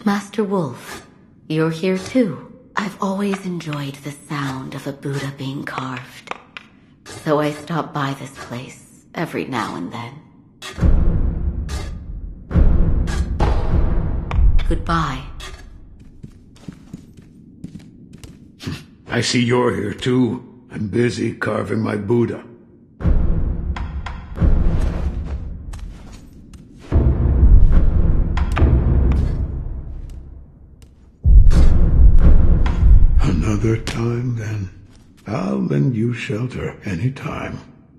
Master Wolf, you're here too. I've always enjoyed the sound of a Buddha being carved, so I stop by this place every now and then. Goodbye. I see you're here too. I'm busy carving my Buddha. Another time, then. I'll lend you shelter anytime.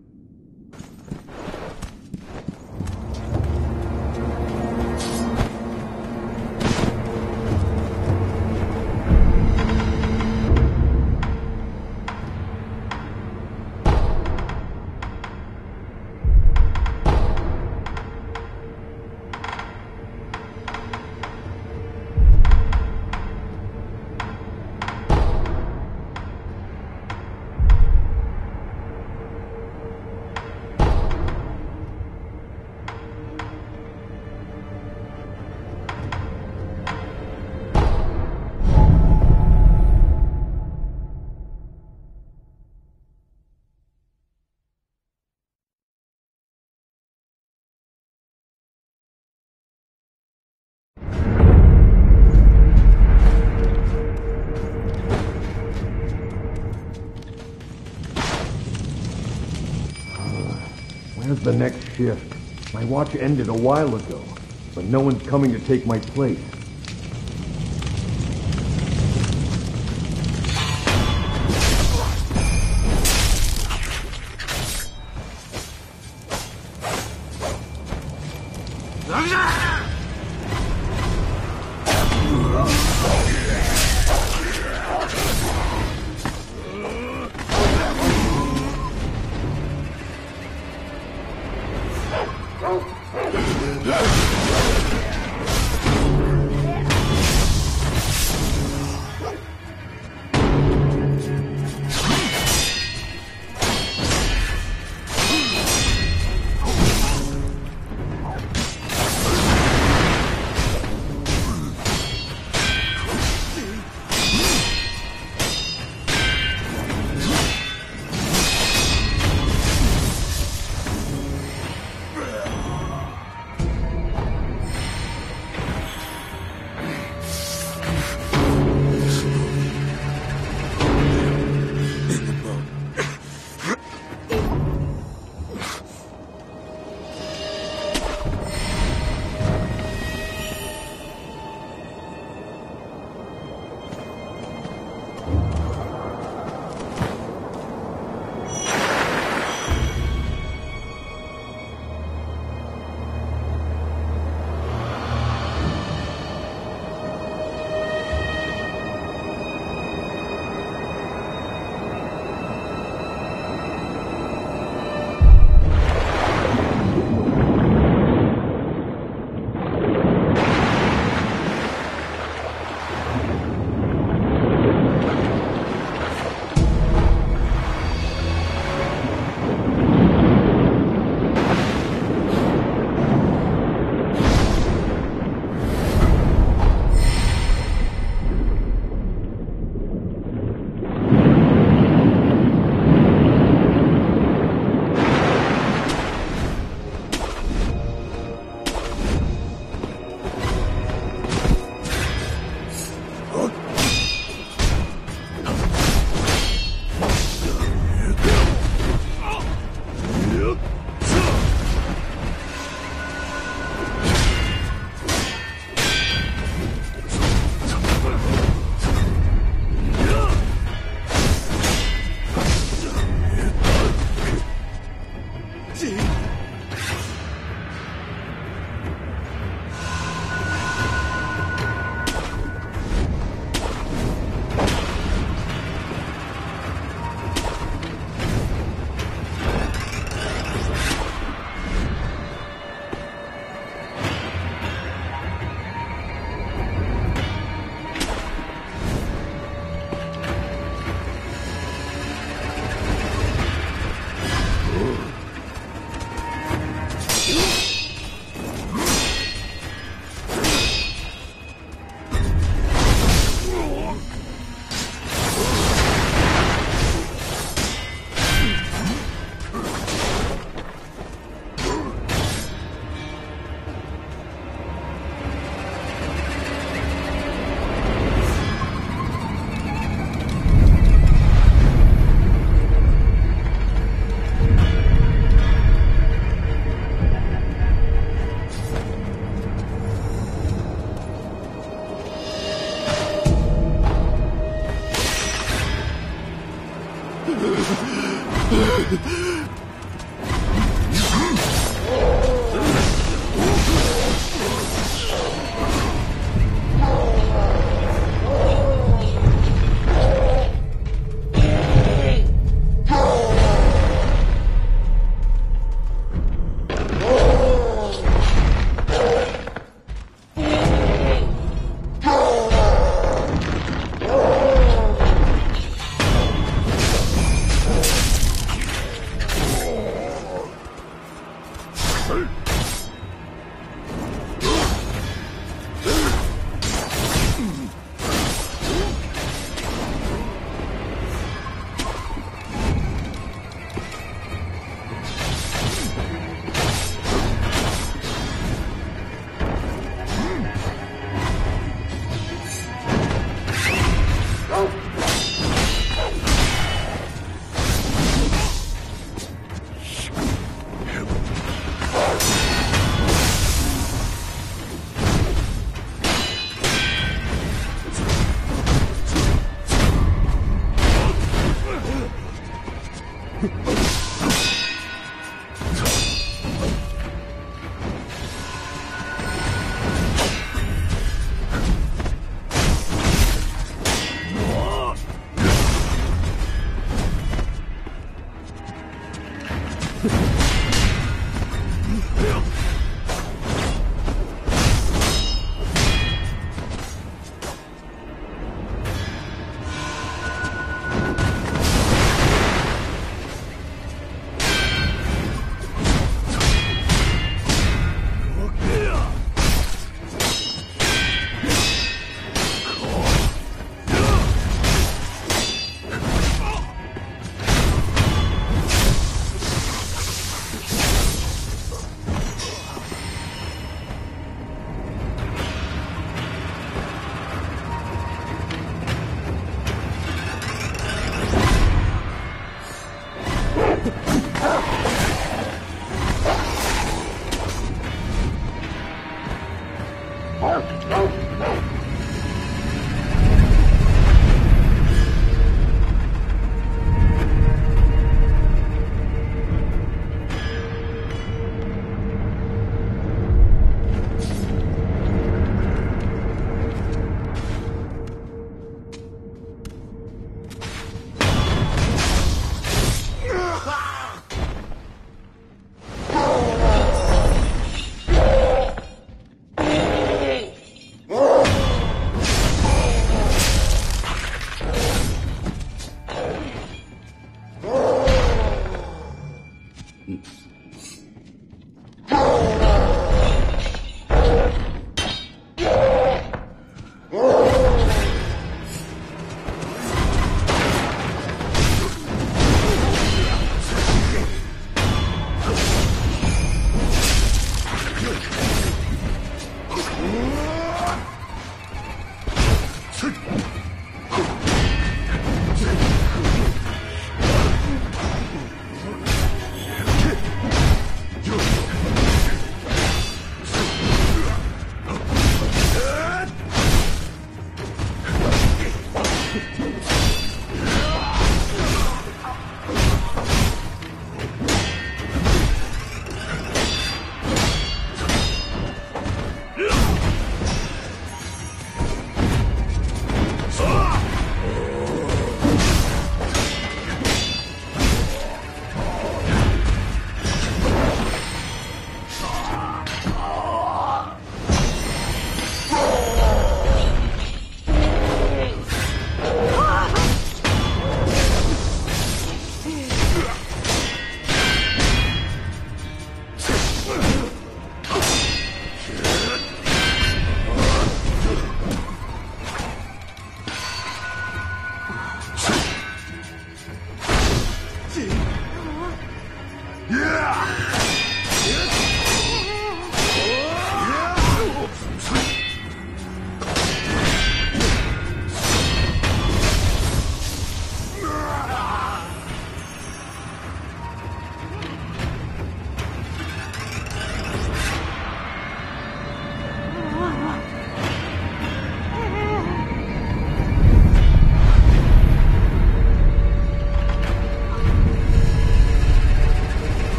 Where's the next shift? My watch ended a while ago, but no one's coming to take my place.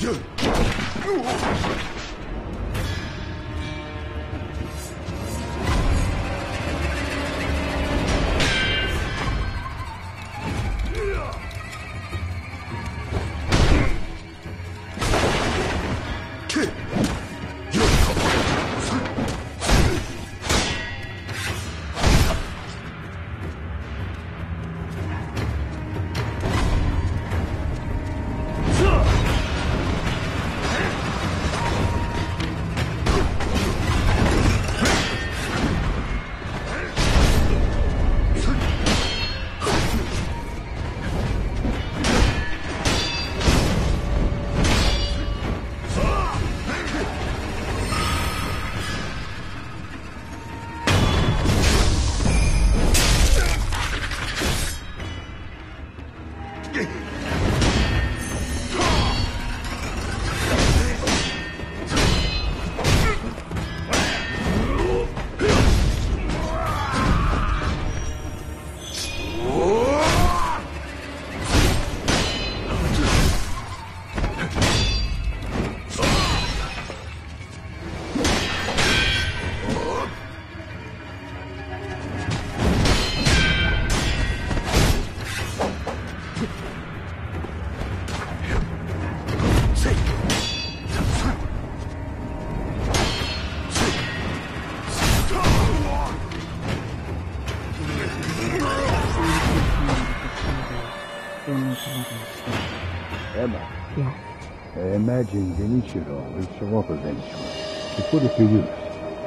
Emma. Yes. I imagine Genichiro will show up eventually to put it to use.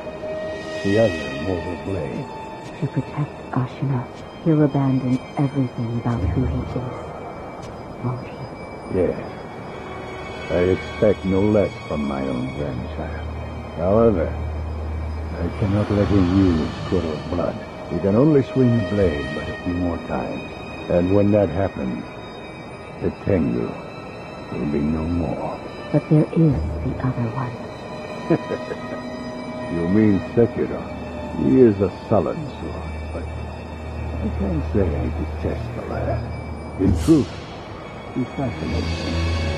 The other mortal blade. To protect Ashina, he'll abandon everything about who he is. Won't he? Yes. I expect no less from my own grandchild. However, I cannot let him use Kuro's blood. He can only swing the blade but a few more times. And when that happens, the Tengu will be no more. But there is the other one. You mean Sekiro? He is a sullen sword, but I can't say I detest the lad. In truth, he fascinates me.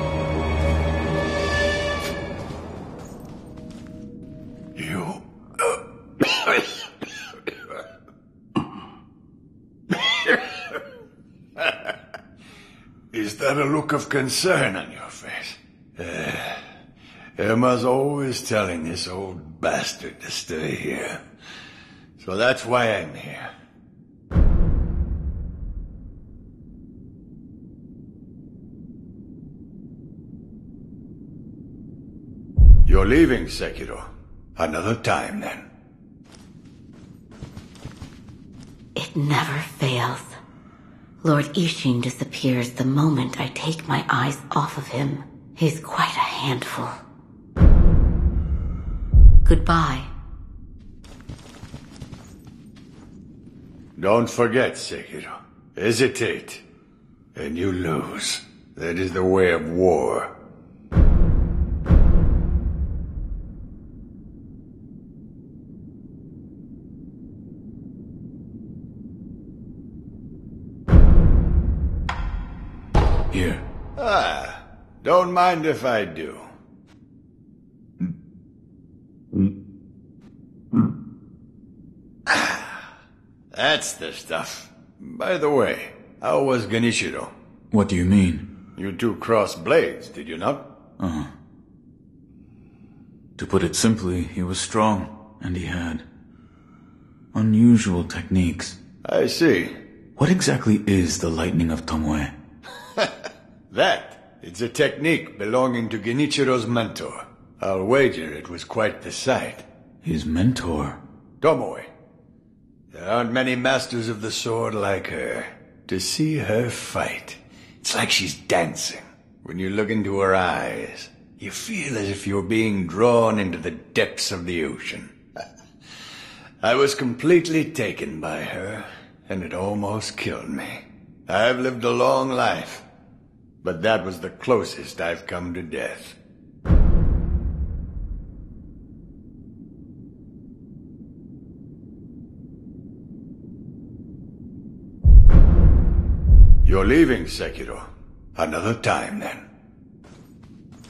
Is that a look of concern on your face? Emma's always telling this old bastard to stay here. So that's why I'm here. You're leaving, Sekiro. Another time, then. It never fails. Lord Ishin disappears the moment I take my eyes off of him. He's quite a handful. Goodbye. Don't forget, Sekiro. Hesitate, and you lose. That is the way of war. Here. Don't mind if I do. That's the stuff. By the way, how was Genichiro? What do you mean? You two crossed blades, did you not? Uh-huh. To put it simply, he was strong, and he had unusual techniques. I see. What exactly is the Lightning of Tomoe? It's a technique belonging to Genichiro's mentor. I'll wager it was quite the sight. His mentor? Tomoe. There aren't many masters of the sword like her. To see her fight, it's like she's dancing. When you look into her eyes, you feel as if you're being drawn into the depths of the ocean. I was completely taken by her, and it almost killed me. I've lived a long life, but that was the closest I've come to death. You're leaving, Sekiro. Another time, then.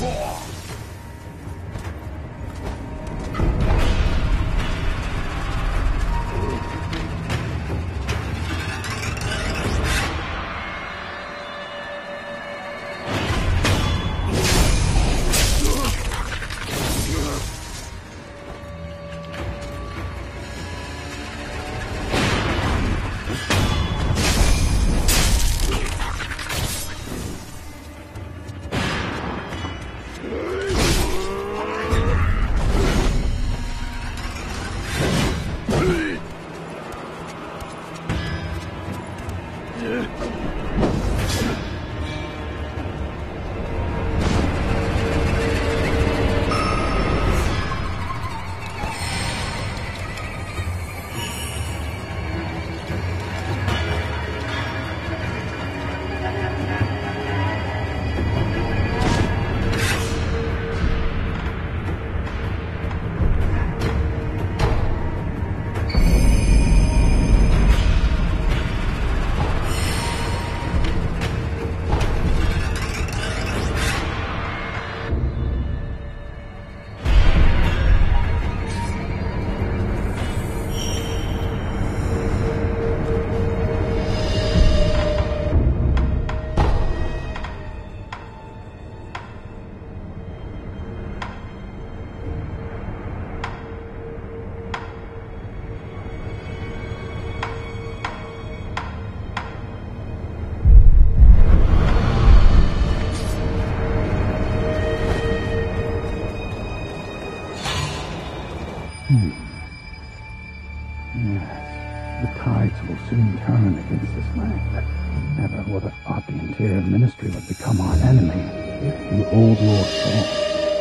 Yes, the tides will soon turn against this land. Never would have thought the Interior Ministry would become our enemy. If the old Lord falls,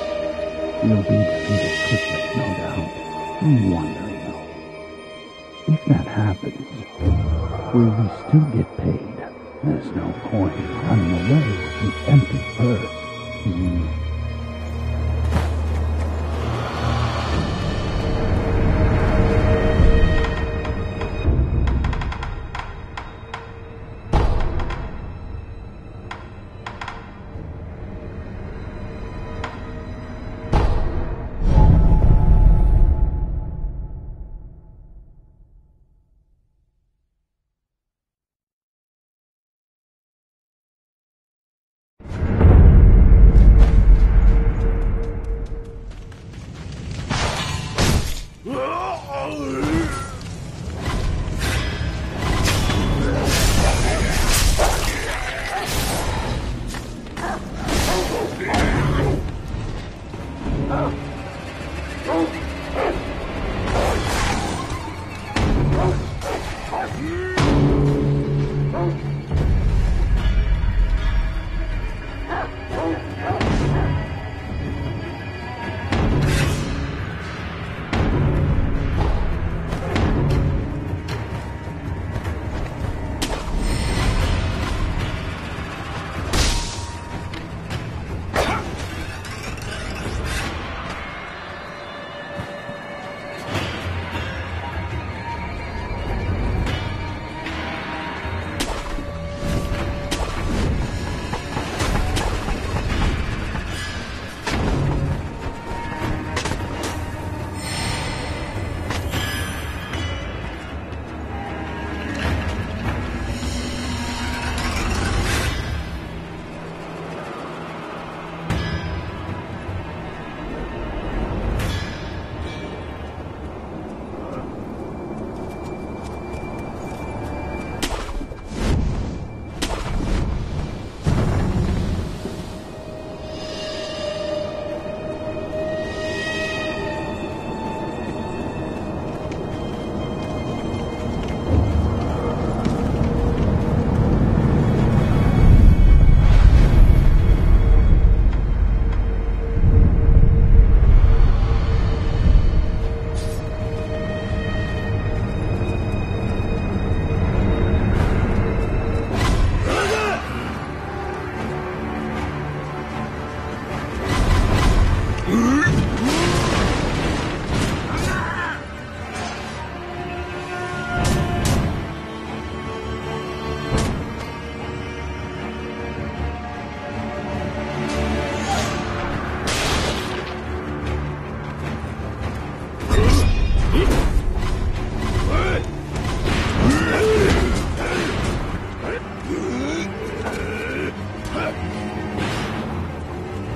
he'll be defeated quickly, no doubt. I'm wondering, though, if that happens, will we still get paid? There's no point in running away with an empty purse.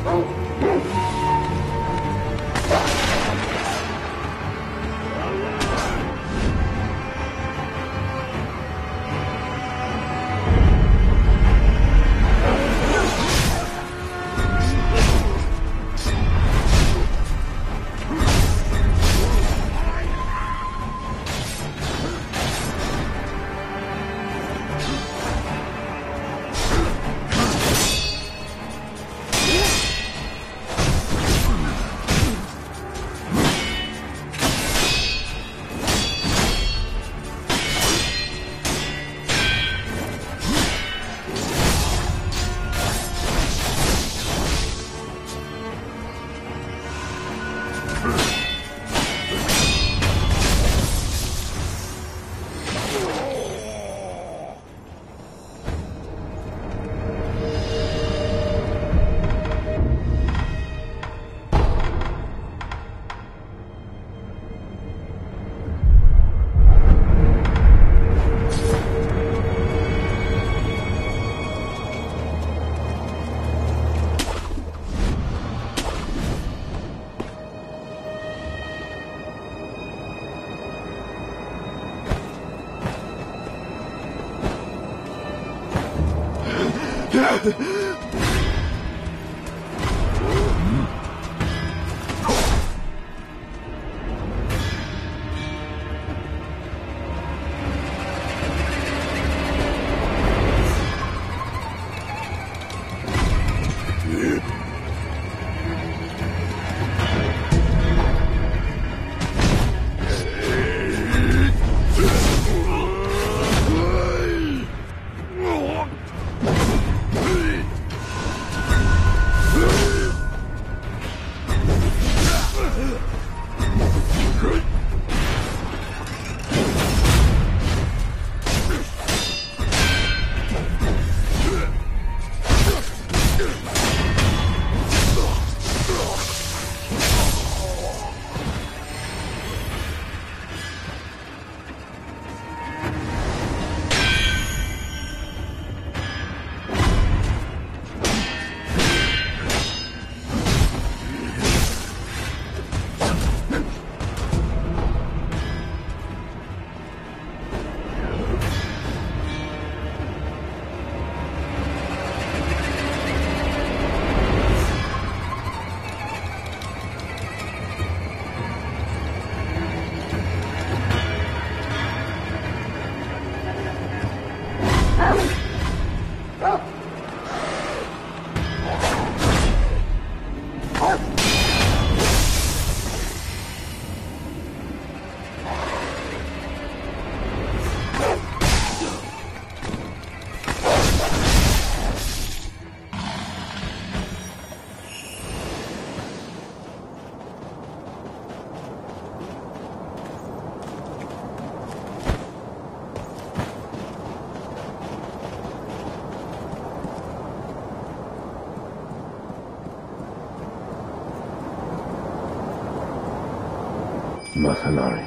Masanari,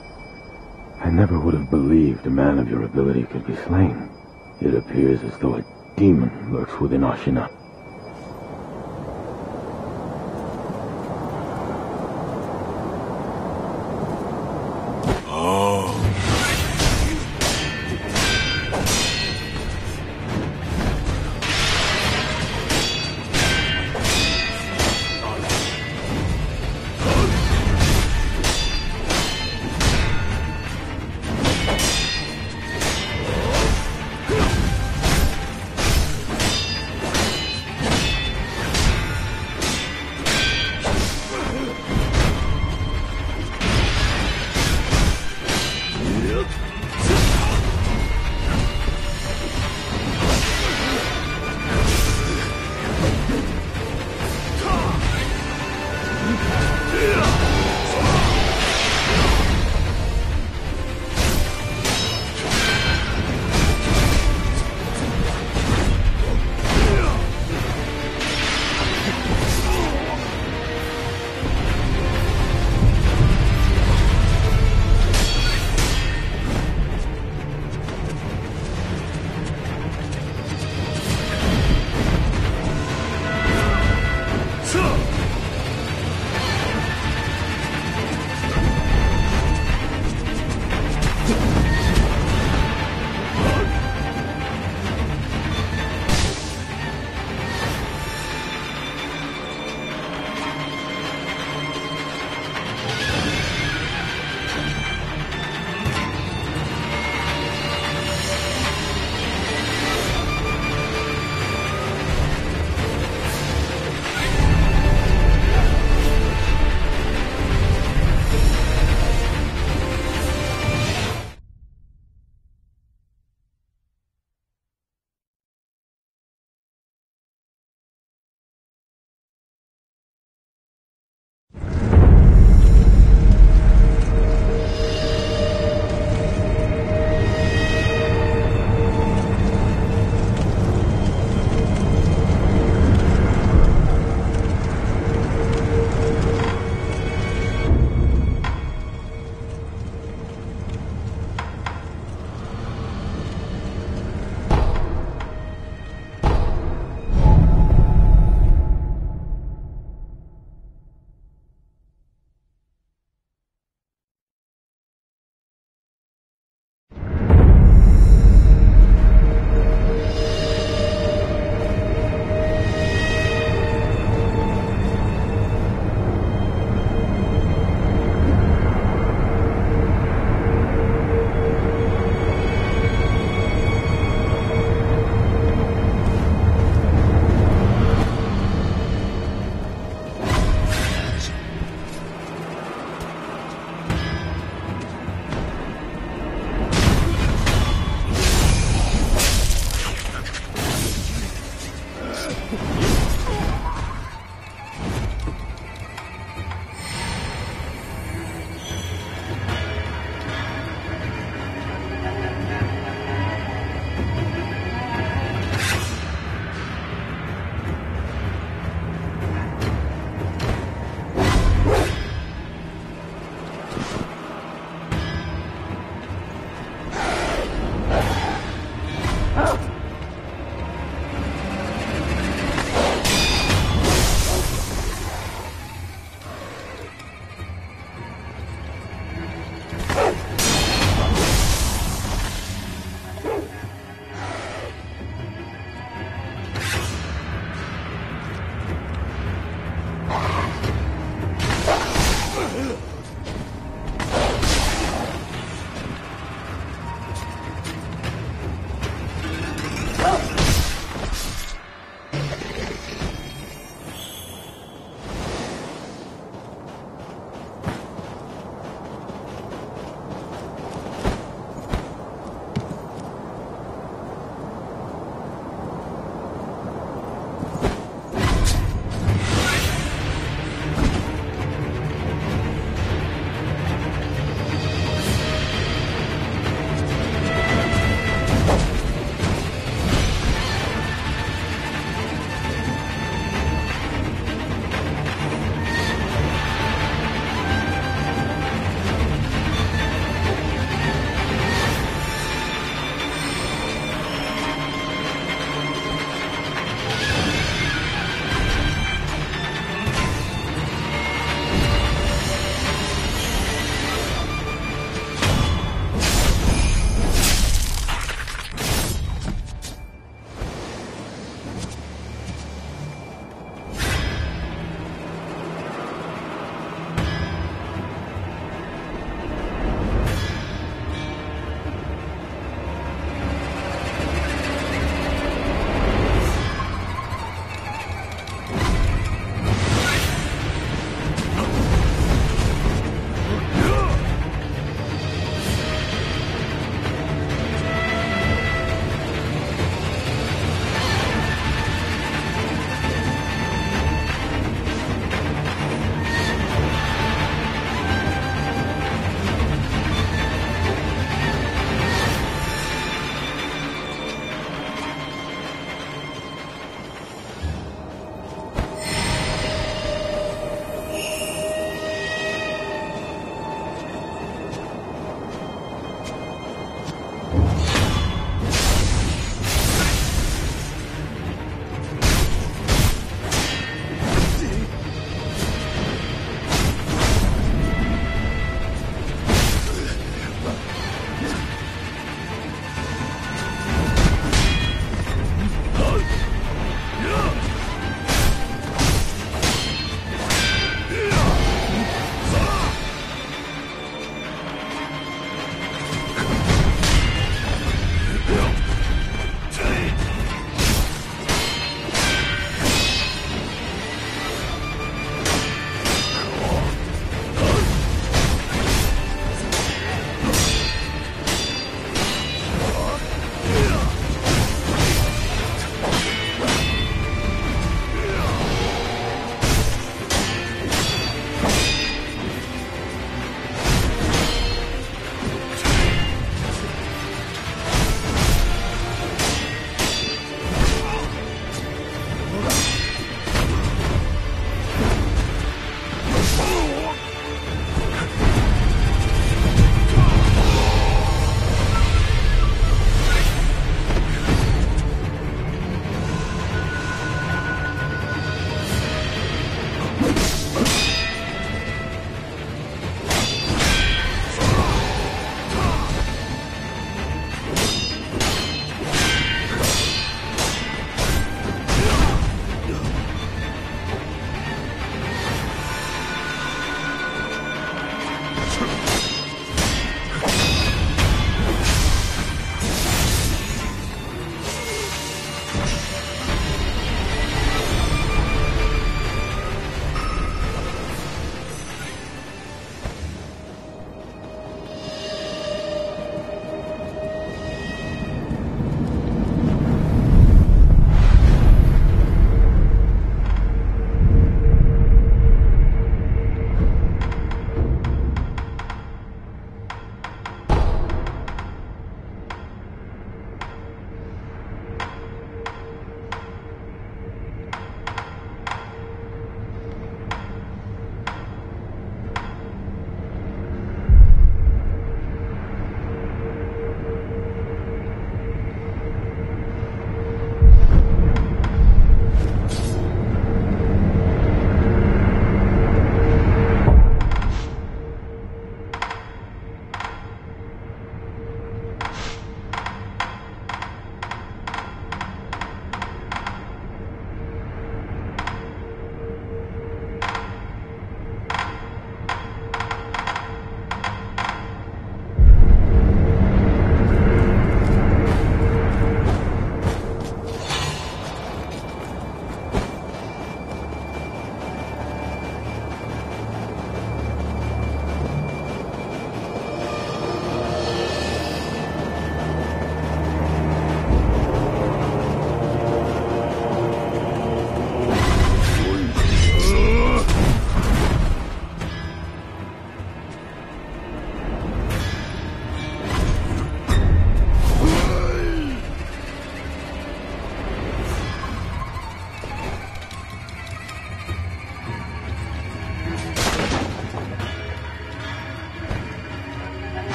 I never would have believed a man of your ability could be slain. It appears as though a demon lurks within Ashina.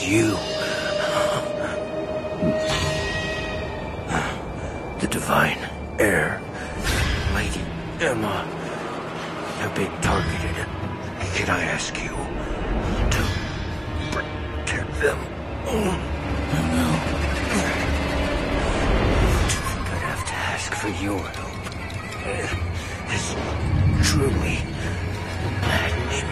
you. The Divine Heir, Lady Emma, have been targeted. Can I ask you to protect them? I will. Do you think I'd have to ask for your help? It's truly maddening.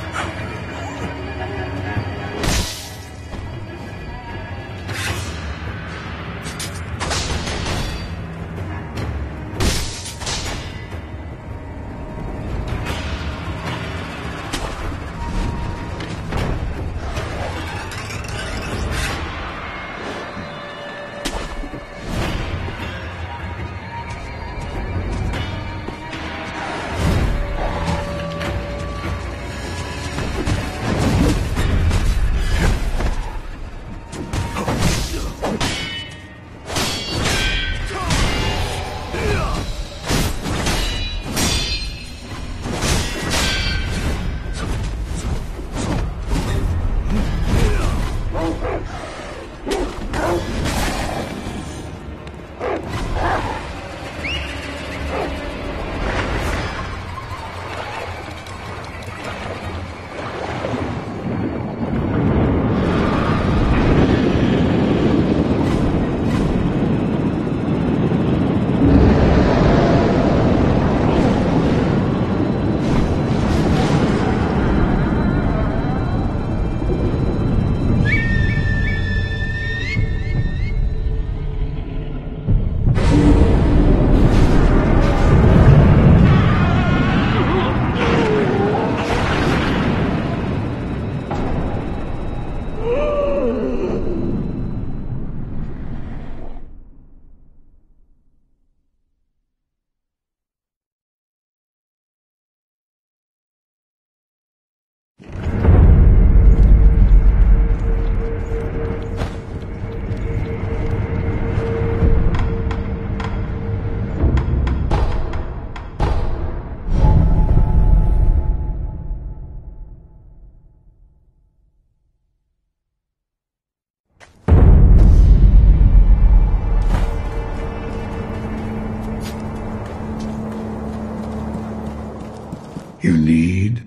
You need?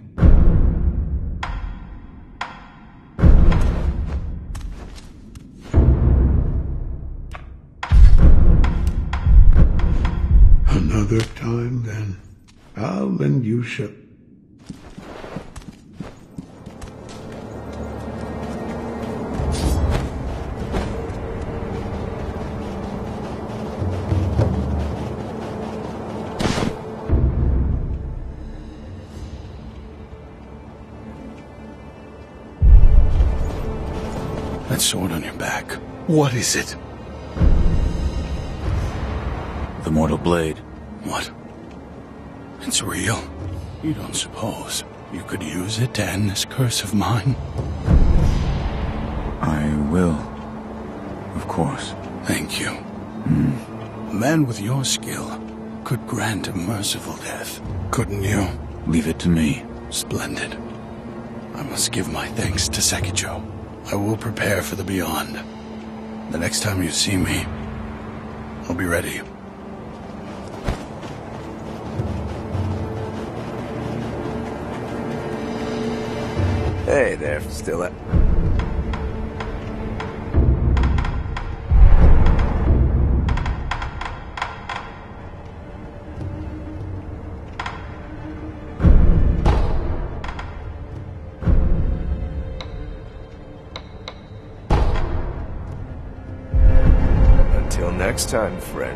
Another time, then. I'll lend you ship. That sword on your back, what is it? The Mortal Blade. What? It's real? You don't suppose you could use it to end this curse of mine? I will. Of course. Thank you. A man with your skill could grant a merciful death, couldn't you? Leave it to me. Splendid. I must give my thanks to Sekijo. I will prepare for the beyond. The next time you see me, I'll be ready. Hey there, still at... Until next time, friend.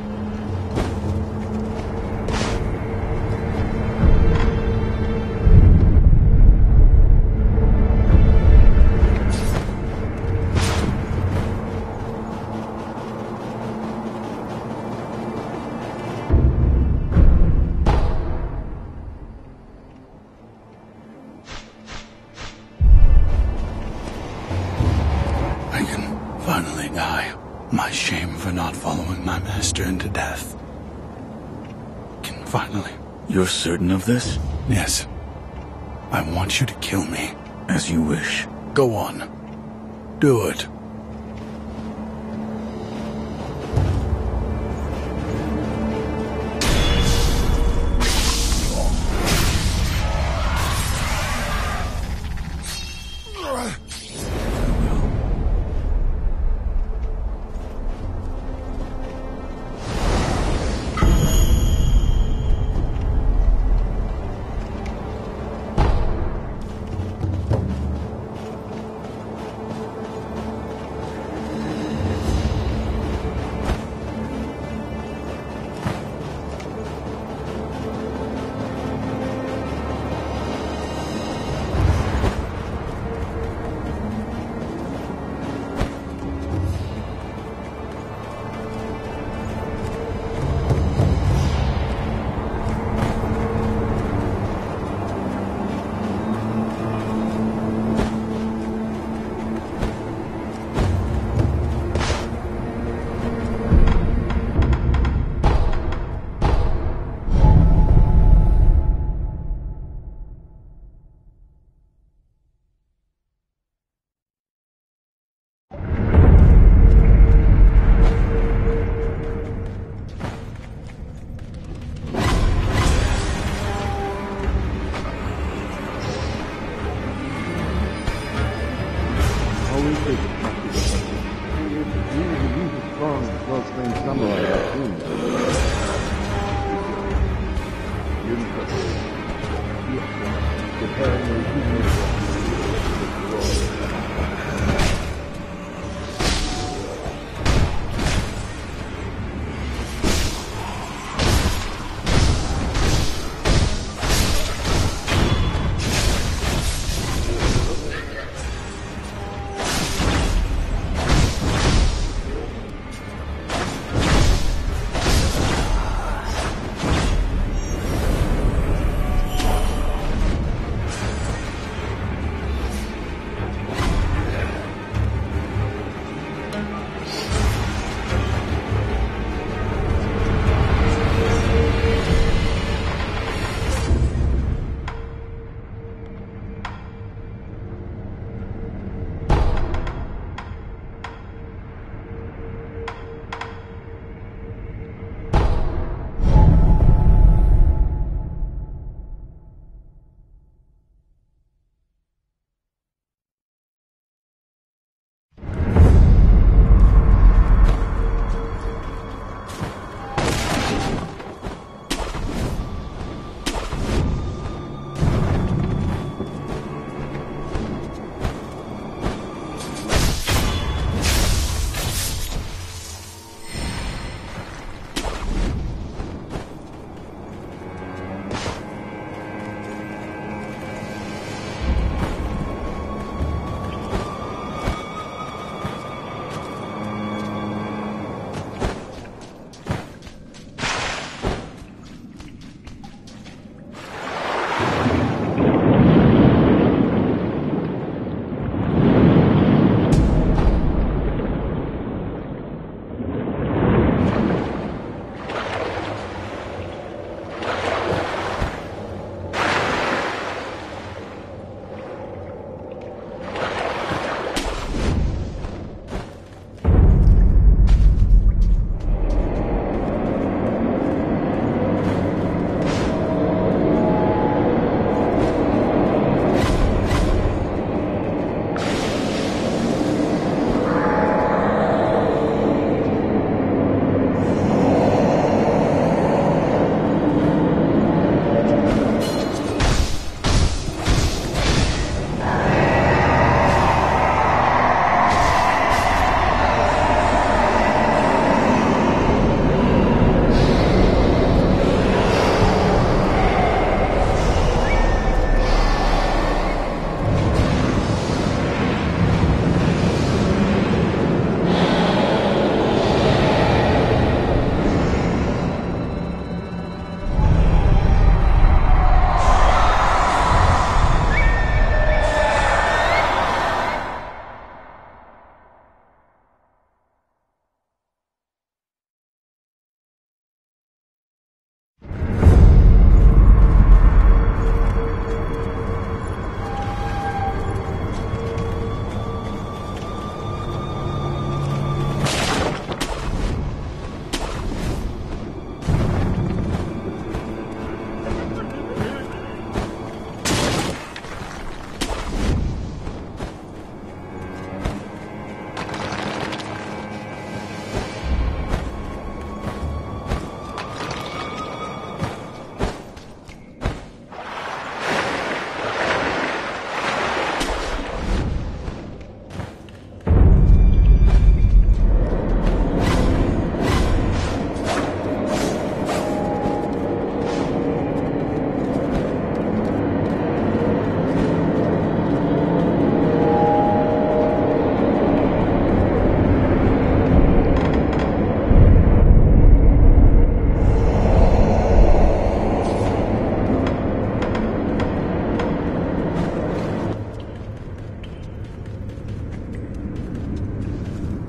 I can finally die. My shame for not following my master into death can finally... You're certain of this? Yes. I want you to kill me. As you wish. Go on. do it.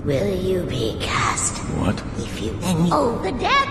Will you be cast? What? If you then over death.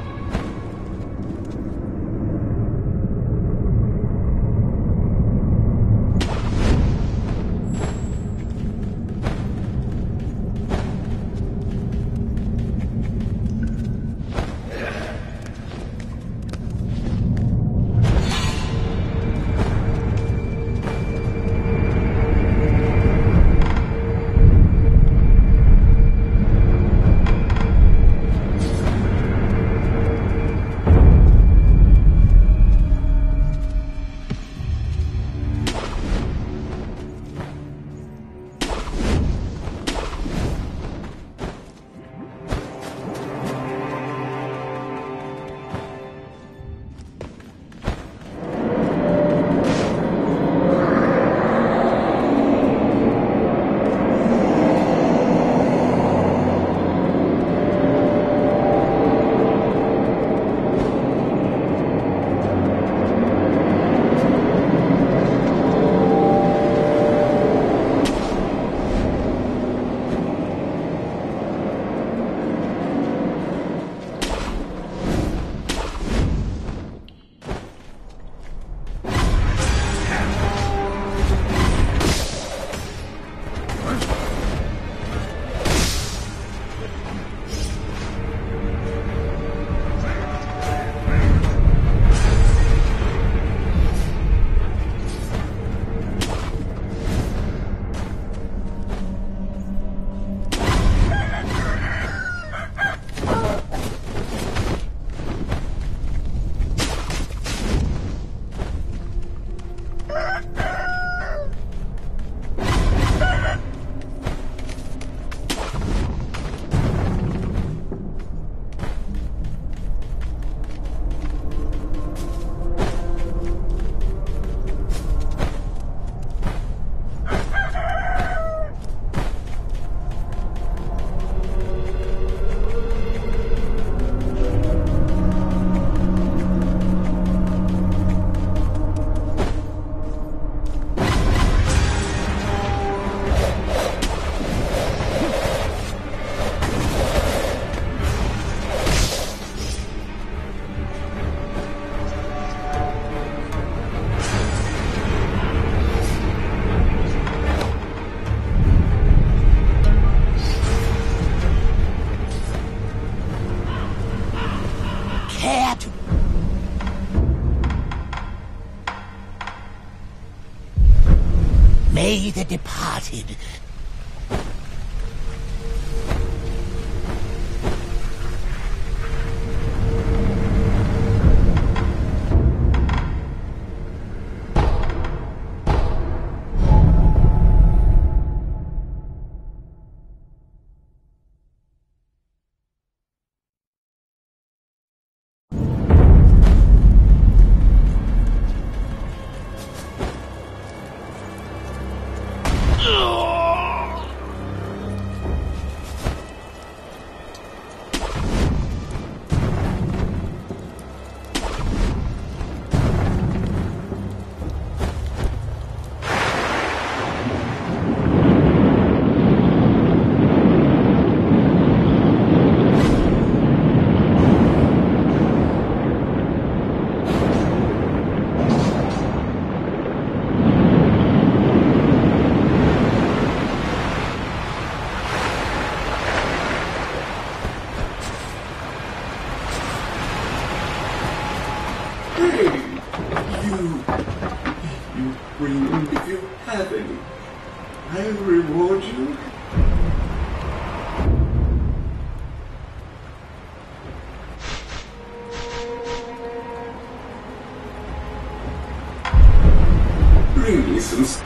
May the departed If you have any, I'll reward you. Bring me some...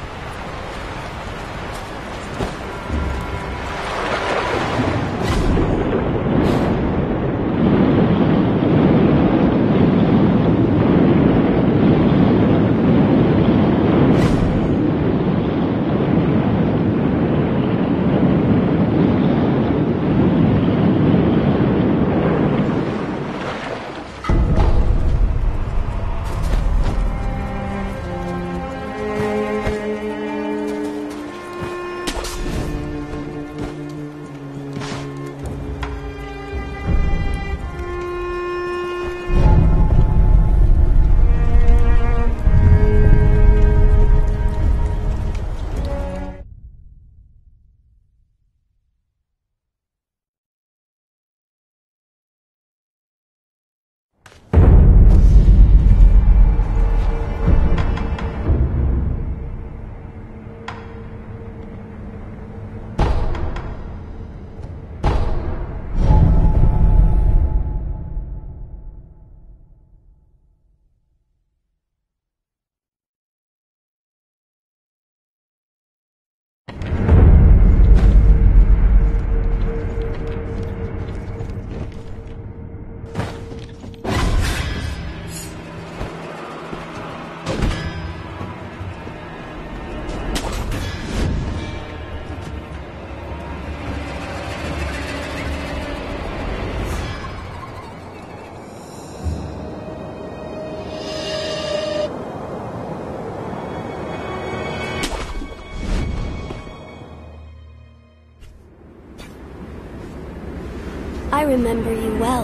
I remember you well.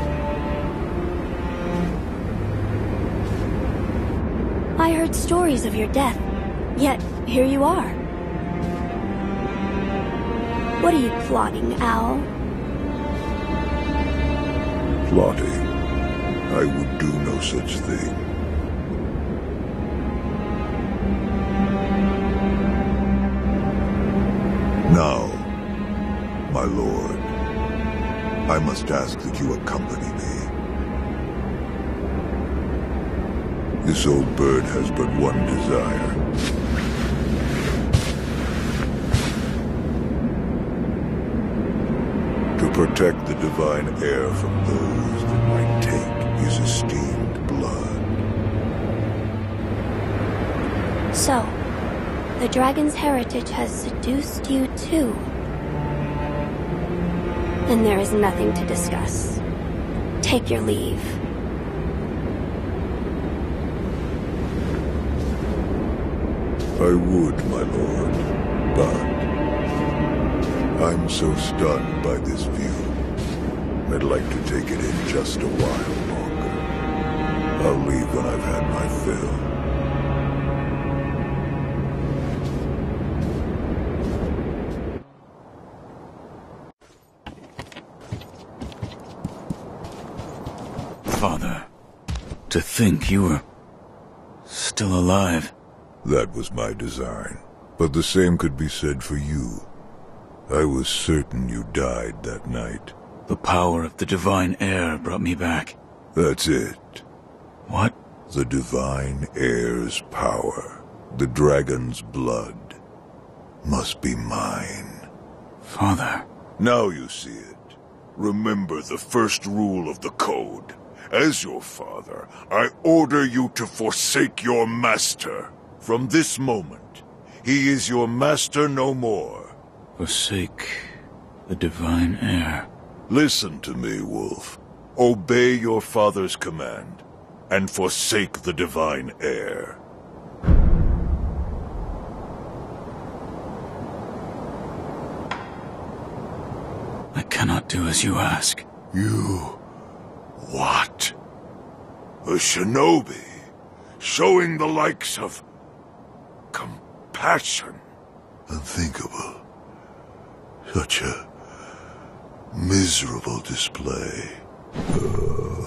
I heard stories of your death, yet here you are. What are you plotting, Owl? Plotting? I would do no such thing. Now, my lord, I must ask that you accompany me. This old bird has but one desire. To protect the divine heir from those that might take his esteemed blood. So, the dragon's heritage has seduced you too. Then there is nothing to discuss. Take your leave. I would, my lord, but I'm so stunned by this view. I'd like to take it in just a while longer. I'll leave when I've had my fill. Father, to think you were still alive. That was my design, but the same could be said for you. I was certain you died that night. The power of the divine heir brought me back. That's it. What? The divine heir's power, the dragon's blood, must be mine. Father. Now you see it. Remember the first rule of the code. As your father, I order you to forsake your master. From this moment, he is your master no more. Forsake the divine heir. Listen to me, Wolf. Obey your father's command, and forsake the divine heir. I cannot do as you ask. You... what? A shinobi, showing the likes of... compassion. Unthinkable. Such a... miserable display.